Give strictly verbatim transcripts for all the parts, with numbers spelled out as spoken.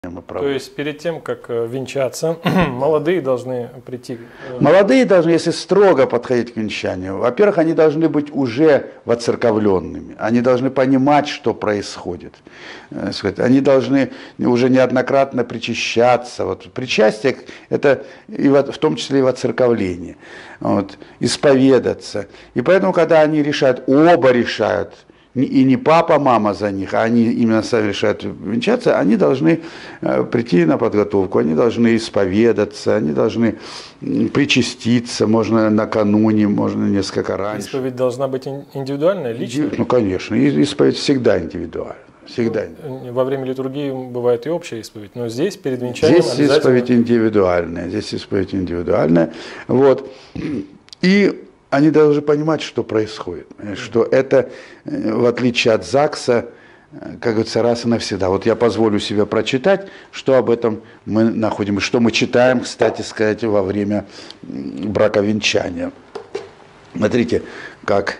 То есть перед тем, как венчаться, молодые должны прийти? Молодые должны, если строго подходить к венчанию, во-первых, они должны быть уже воцерковленными, они должны понимать, что происходит. Они должны уже неоднократно причащаться. Вот, причастие – это и в том числе и воцерковление, вот, исповедаться. И поэтому, когда они решают, оба решают, и не папа, мама за них, а они именно сами решают венчаться, они должны прийти на подготовку, они должны исповедаться, они должны причаститься, можно накануне, можно несколько раньше. Исповедь должна быть индивидуальная, личная? Ну, конечно, исповедь всегда индивидуальна. Всегда. Ну, во время литургии бывает и общая исповедь, но здесь перед венчанием здесь обязательно... исповедь индивидуальная, здесь исповедь индивидуальная. Вот. И они должны понимать, что происходит, что это, в отличие от ЗАГСа, как говорится, раз и навсегда. Вот я позволю себе прочитать, что об этом мы находим, и что мы читаем, кстати сказать, во время браковенчания. Смотрите, как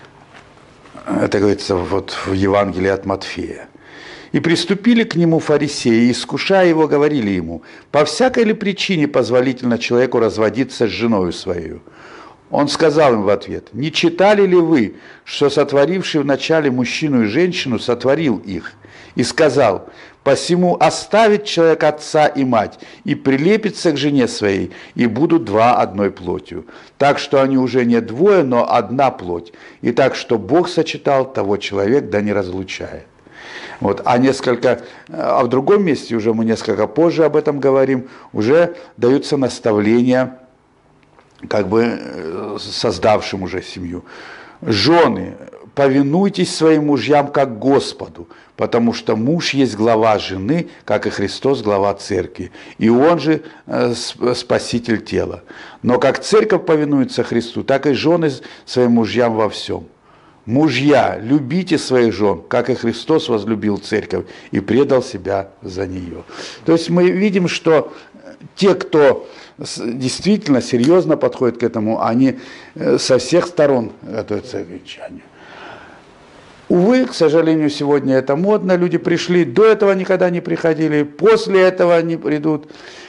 это говорится вот в Евангелии от Матфея. «И приступили к нему фарисеи, и, искушая его, говорили ему, по всякой ли причине позволительно человеку разводиться с женою своей? Он сказал им в ответ, не читали ли вы, что сотворивший вначале мужчину и женщину сотворил их? И сказал, посему оставит человек отца и мать, и прилепится к жене своей, и будут два одной плотью. Так что они уже не двое, но одна плоть. И так, что Бог сочетал, того человек да не разлучает». Вот. А несколько, а в другом месте, уже мы несколько позже об этом говорим, уже даются наставления, как бы создавшим уже семью. Жены, повинуйтесь своим мужьям как Господу, потому что муж есть глава жены, как и Христос глава церкви, и он же спаситель тела. Но как церковь повинуется Христу, так и жены своим мужьям во всем. Мужья, любите своих жен, как и Христос возлюбил церковь и предал себя за нее. То есть мы видим, что те, кто действительно серьезно подходит к этому, они со всех сторон готовятся к венчанию. Увы, к сожалению, сегодня это модно, люди пришли, до этого никогда не приходили, после этого они придут.